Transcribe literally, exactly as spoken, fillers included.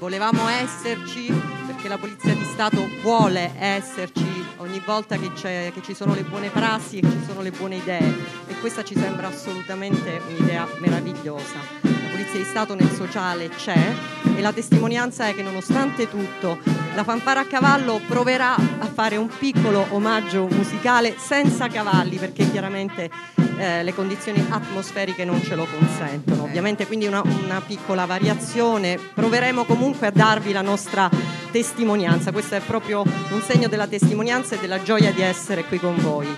volevamo esserci perché la Polizia di Stato vuole esserci ogni volta che, c'è, che ci sono le buone prassi e che ci sono le buone idee, e questa ci sembra assolutamente un'idea meravigliosa. La Polizia di Stato nel sociale c'è, e la testimonianza è che nonostante tutto la Fanfara a Cavallo proverà a fare un piccolo omaggio musicale senza cavalli, perché chiaramente eh, le condizioni atmosferiche non ce lo consentono, ovviamente, quindi una, una piccola variazione. Proveremo comunque a darvi la nostra testimonianza, questo è proprio un segno della testimonianza e della gioia di essere qui con voi.